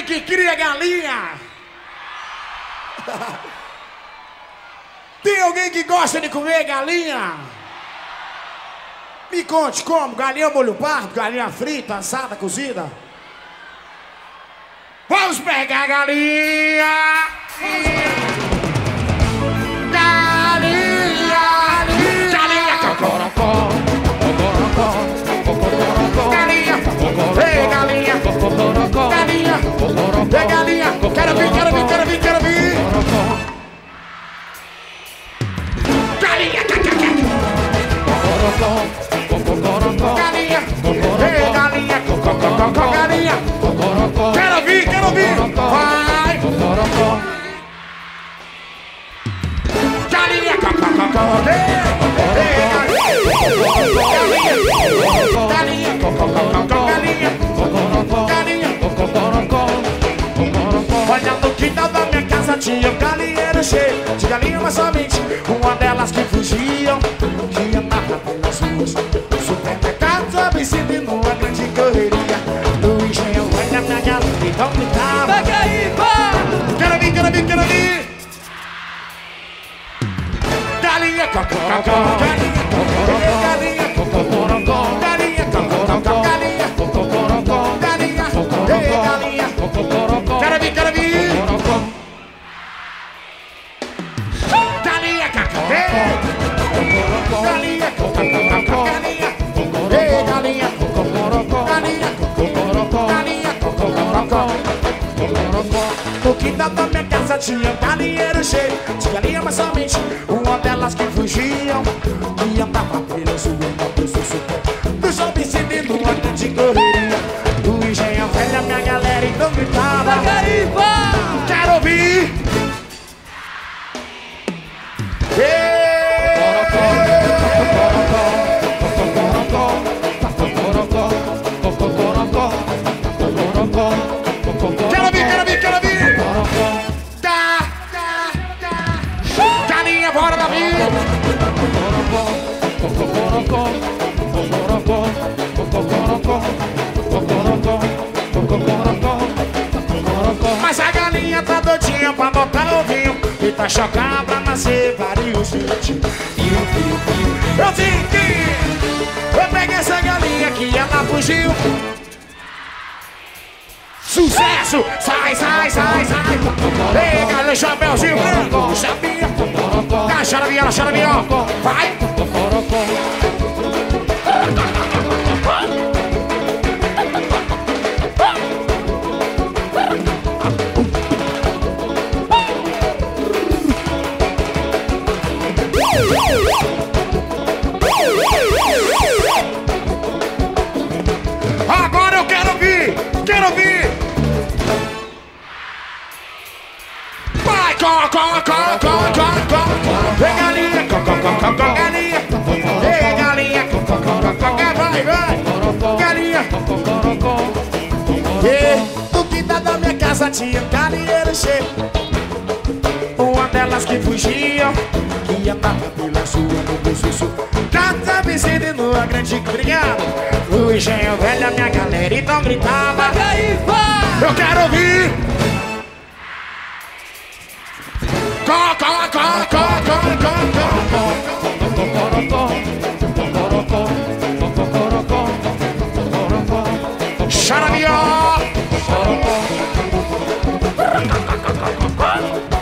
que cria galinha? Tem alguém que gosta de comer galinha? Me conte como? Galinha molho pardo, galinha frita, assada, cozida? Vamos pegar a galinha! Galinha! Galinha! Cocorocó! Galinha! Ei, galinha! Galinha! Ei, galinha! Quero vir, quero vir, quero vir, quero vir! Galinha! Galinha! Ei, galinha! Galinha! Quero vir, quero vir! Vai! Galinha! Olha no quintal da minha casa tinha um galinheiro cheio de galinha, mas somente uma delas que fugiam, que andava pelas ruas do supermercado, abicida e numa grande correria. Do engenho vai da minha galera, então gritava: pega aí, pá! Quero vir, quero vir, quero vir! Galinha, cocorocó, galinha, cocorocó, galinha, cocorocó, galinha, cocorocó, galinha, cocorocó, galinha, galinha, cocorocó. Quero vir, quero vir! Galinha, cocorocó, galinha, cocorocó, galinha, galinha, cocorocó, galinha, cocorocó, galinha, cocorocó. No quintal da minha casa tinha um galinheiro cheio de galinha, mas somente uma delas que fugiam, que andava pelas ruas do super, do shopping civil, uma grande correria. Do engenho velho, a minha galera então gritava: quero ouvir! Quero vir, quero vir, quero vir! Galinha, bora da vida! Mas a galinha tá doidinha pra botar ovinho e tá chocada pra nascer vários filhos. Eu senti, eu peguei essa galinha que ela fugiu. Sucesso! Sai, sai, sai, sai! Ei, galera, chapéuzinho branco, chapinha! Dá xarabiela, xarabiela! Vai! Agora eu quero vir! Quero vir! Vai, Vem galinha, galinha! Ei, galinha! Vai, vai! Galinha! E no quintal da minha casa tinha um galinheiro cheio, uma delas que fugiam, que andava pela sua no sul. Casa vencida numa grande obrigado. O engenho velho, a minha galera então gritava: eu quero ouvir! Xarabió!